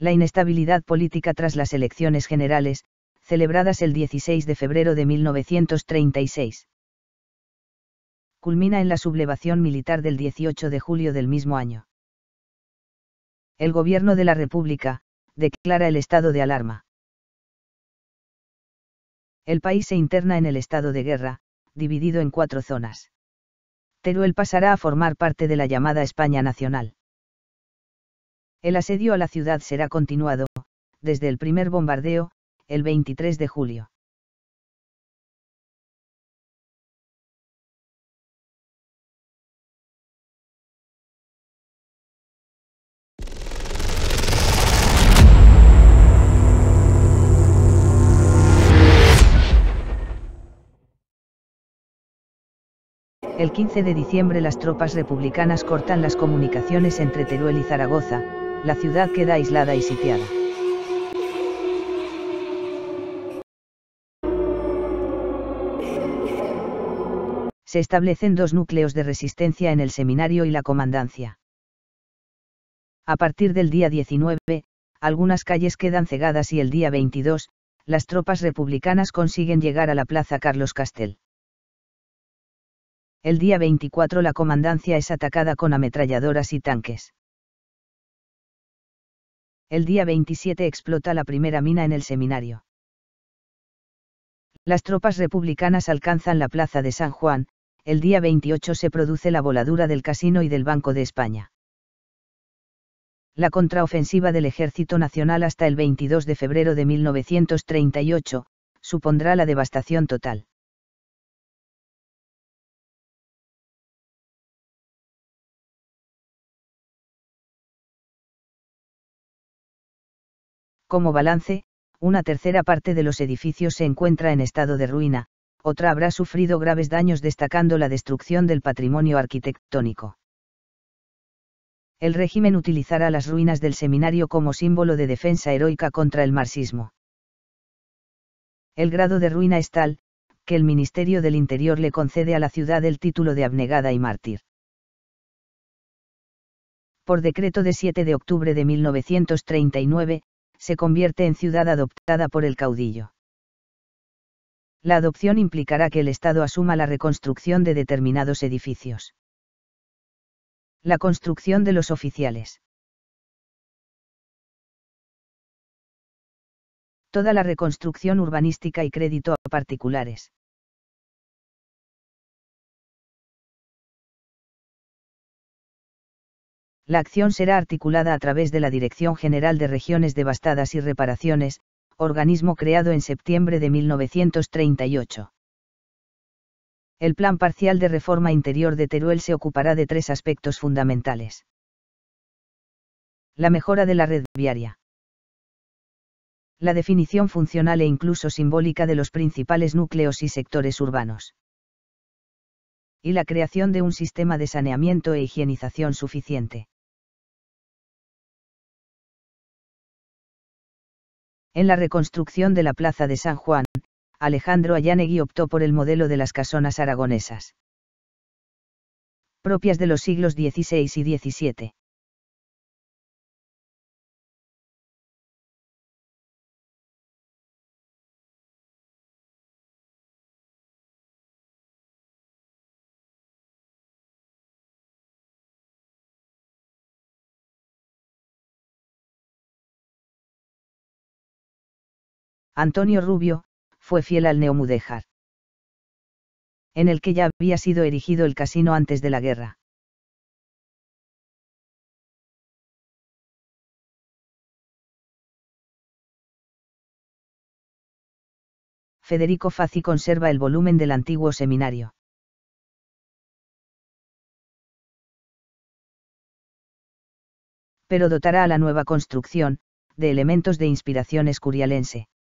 La inestabilidad política tras las elecciones generales, celebradas el 16 de febrero de 1936. Culmina en la sublevación militar del 18 de julio del mismo año. El Gobierno de la República declara el estado de alarma. El país se interna en el estado de guerra, dividido en 4 zonas. Teruel pasará a formar parte de la llamada España Nacional. El asedio a la ciudad será continuado, desde el primer bombardeo, el 23 de julio. El 15 de diciembre las tropas republicanas cortan las comunicaciones entre Teruel y Zaragoza, la ciudad queda aislada y sitiada. Se establecen 2 núcleos de resistencia en el seminario y la comandancia. A partir del día 19, algunas calles quedan cegadas y el día 22, las tropas republicanas consiguen llegar a la plaza Carlos Castel. El día 24 la comandancia es atacada con ametralladoras y tanques. El día 27 explota la primera mina en el seminario. Las tropas republicanas alcanzan la plaza de San Juan, el día 28 se produce la voladura del Casino y del Banco de España. La contraofensiva del Ejército Nacional hasta el 22 de febrero de 1938, supondrá la devastación total. Como balance, una tercera parte de los edificios se encuentra en estado de ruina, otra habrá sufrido graves daños destacando la destrucción del patrimonio arquitectónico. El régimen utilizará las ruinas del seminario como símbolo de defensa heroica contra el marxismo. El grado de ruina es tal, que el Ministerio del Interior le concede a la ciudad el título de abnegada y mártir. Por decreto de 7 de octubre de 1939, se convierte en ciudad adoptada por el caudillo. La adopción implicará que el Estado asuma la reconstrucción de determinados edificios. La construcción de los oficiales. Toda la reconstrucción urbanística y crédito a particulares. La acción será articulada a través de la Dirección General de Regiones Devastadas y Reparaciones, organismo creado en septiembre de 1938. El Plan Parcial de Reforma Interior de Teruel se ocupará de 3 aspectos fundamentales. La mejora de la red viaria. La definición funcional e incluso simbólica de los principales núcleos y sectores urbanos. Y la creación de un sistema de saneamiento e higienización suficiente. En la reconstrucción de la plaza de San Juan, Alejandro Ayánegui optó por el modelo de las casonas aragonesas, propias de los siglos XVI y XVII. Antonio Rubio, fue fiel al neomudéjar, en el que ya había sido erigido el casino antes de la guerra. Federico Fazi conserva el volumen del antiguo seminario. Pero dotará a la nueva construcción, de elementos de inspiración escurialense.